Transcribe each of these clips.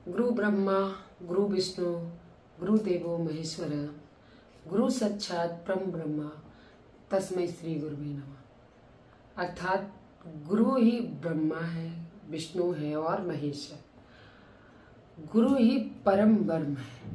गुरु ब्रह्मा गुरु विष्णु गुरुदेवो महेश्वर गुरु साक्षात परम ब्रह्मा तस्मै श्री गुरुवे नमः। अर्थात गुरु ही ब्रह्मा है, विष्णु है और महेश है। गुरु ही परम ब्रह्म है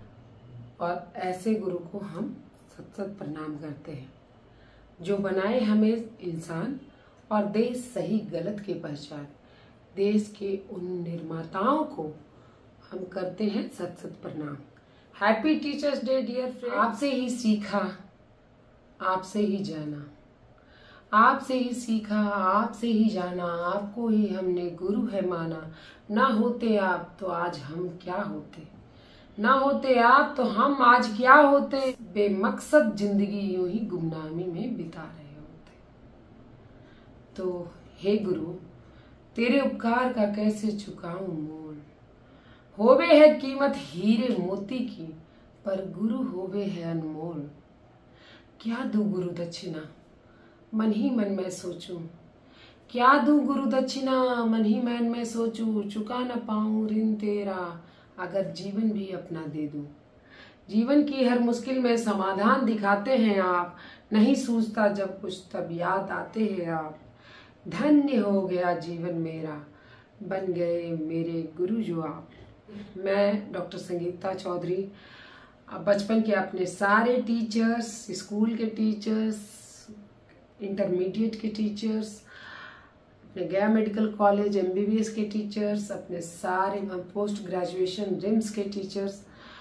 और ऐसे गुरु को हम सत सत प्रणाम करते हैं जो बनाए हमें इंसान और दे सही गलत की पहचान। देश के उन निर्माताओं को हम करते हैं सत सत प्रणाम। Happy teachers day dear friend. आपसे ही सीखा, आपसे ही जाना, आपसे ही सीखा, आपसे ही जाना, आपको ही हमने गुरु है माना। ना होते आप तो आज हम क्या होते, ना होते आप तो हम आज क्या होते। बेमकसद जिंदगी यूं ही गुमनामी में बिता रहे होते। तो हे गुरु, तेरे उपकार का कैसे चुकाऊं मोल। होवे है कीमत हीरे मोती की, पर गुरु होवे है अनमोल। क्या दूं गुरु दक्षिणा, मन ही मन में सोचूं। क्या दूं गुरु दक्षिणा, मन ही मन में सोचूं। चुका न पाऊं ऋण तेरा, अगर जीवन भी अपना दे दूं। जीवन की हर मुश्किल में समाधान दिखाते हैं आप। नहीं सूझता जब कुछ तब याद आते हैं आप। धन्य हो गया जीवन मेरा, बन गए मेरे गुरु जो आप। मैं डॉक्टर संगीता चौधरी बचपन के अपने सारे टीचर्स, स्कूल के टीचर्स, इंटरमीडिएट के टीचर्स, अपने गया मेडिकल कॉलेज MBBS के टीचर्स, अपने सारे पोस्ट ग्रेजुएशन रिम्स के टीचर्स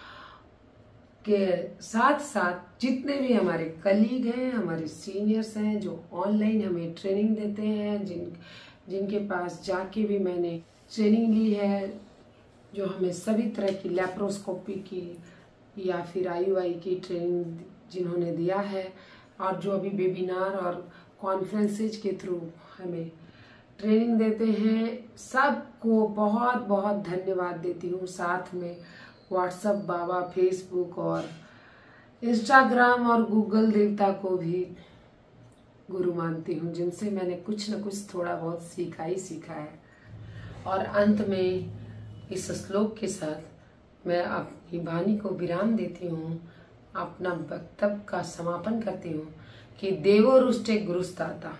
के साथ साथ जितने भी हमारे कलीग हैं, हमारे सीनियर्स हैं जो ऑनलाइन हमें ट्रेनिंग देते हैं, जिनके पास जाके भी मैंने ट्रेनिंग ली है, जो हमें सभी तरह की लैप्रोस्कोपी की या फिर IUI की ट्रेनिंग जिन्होंने दिया है, और जो अभी वेबिनार और कॉन्फ्रेंसेज के थ्रू हमें ट्रेनिंग देते हैं, सबको बहुत बहुत धन्यवाद देती हूँ। साथ में व्हाट्सएप बाबा, फेसबुक और इंस्टाग्राम और गूगल देवता को भी गुरु मानती हूँ, जिनसे मैंने कुछ न कुछ थोड़ा बहुत सीखा है। और अंत में इस श्लोक के साथ मैं अपनी वाणी को विराम देती हूँ, अपना वक्तव्य का समापन करती हूँ कि देवो रुष्टे गुरुस्ताता,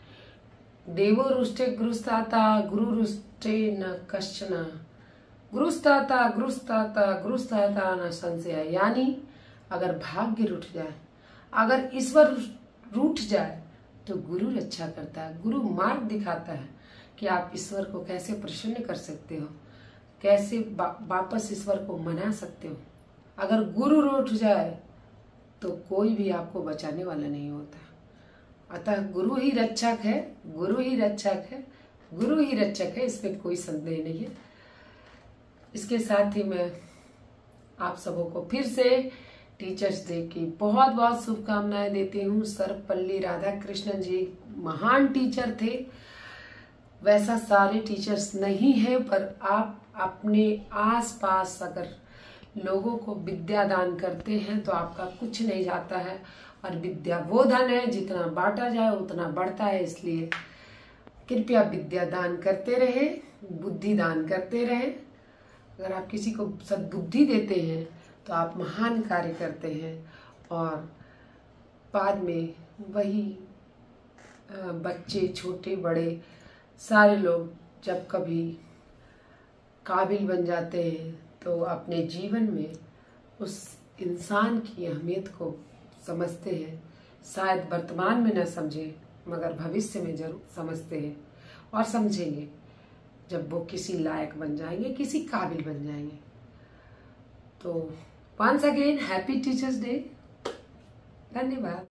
देवो रुष्टे गुरुस्ताता, गुरु रुष्टे न कश्चन, गुरुस्ताता गुरुस्ताता गुरुस्ताता न संशय। यानी अगर भाग्य रूठ जाए, अगर ईश्वर रूठ जाए तो गुरु रक्षा करता है। गुरु मार्ग दिखाता है कि आप ईश्वर को कैसे प्रसन्न कर सकते हो, कैसे वापस ईश्वर को मना सकते हो। अगर गुरु रूठ जाए तो कोई भी आपको बचाने वाला नहीं होता। अतः गुरु ही रक्षक है, गुरु ही रक्षक है, गुरु ही रक्षक है, इसमें कोई संदेह नहीं है। इसके साथ ही मैं आप सबों को फिर से टीचर्स डे की बहुत बहुत शुभकामनाएं देती हूँ। सर्वपल्ली राधाकृष्णन जी महान टीचर थे, वैसा सारे टीचर्स नहीं है, पर आप अपने आसपास अगर लोगों को विद्या दान करते हैं तो आपका कुछ नहीं जाता है। और विद्या वो धन है, जितना बांटा जाए उतना बढ़ता है। इसलिए कृपया विद्या दान करते रहे, बुद्धि दान करते रहे। अगर आप किसी को सद्बुद्धि देते हैं तो आप महान कार्य करते हैं। और बाद में वही बच्चे, छोटे बड़े सारे लोग जब कभी काबिल बन जाते हैं तो अपने जीवन में उस इंसान की अहमियत को समझते हैं। शायद वर्तमान में न समझे, मगर भविष्य में जरूर समझते हैं और समझेंगे जब वो किसी लायक बन जाएंगे, किसी काबिल बन जाएंगे। तो once again happy teachers day. धन्यवाद।